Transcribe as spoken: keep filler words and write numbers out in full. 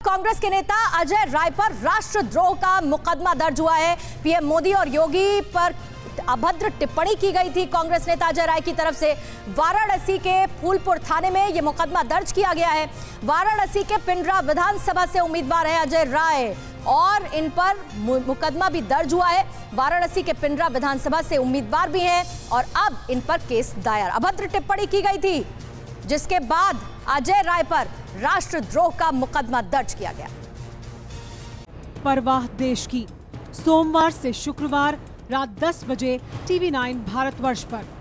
कांग्रेस के नेता अजय राय पर राष्ट्रद्रोह का मुकदमा दर्ज हुआ है। पीएम मोदी और योगी पर अभद्र टिप्पणी की गई थी कांग्रेस नेता अजय राय की तरफ से। वाराणसी के फूलपुर थाने में यह मुकदमा दर्ज किया गया है। वाराणसी के पिंडरा विधानसभा से उम्मीदवार है अजय राय और इन पर मुकदमा भी दर्ज हुआ है। वाराणसी के पिंडरा विधानसभा से उम्मीदवार भी हैं और अब इन पर केस दायर। अभद्र टिप्पणी की गई थी जिसके बाद अजय राय पर राष्ट्रद्रोह का मुकदमा दर्ज किया गया। परवाह देश की, सोमवार से शुक्रवार रात दस बजे टीवी नाइन भारतवर्ष पर।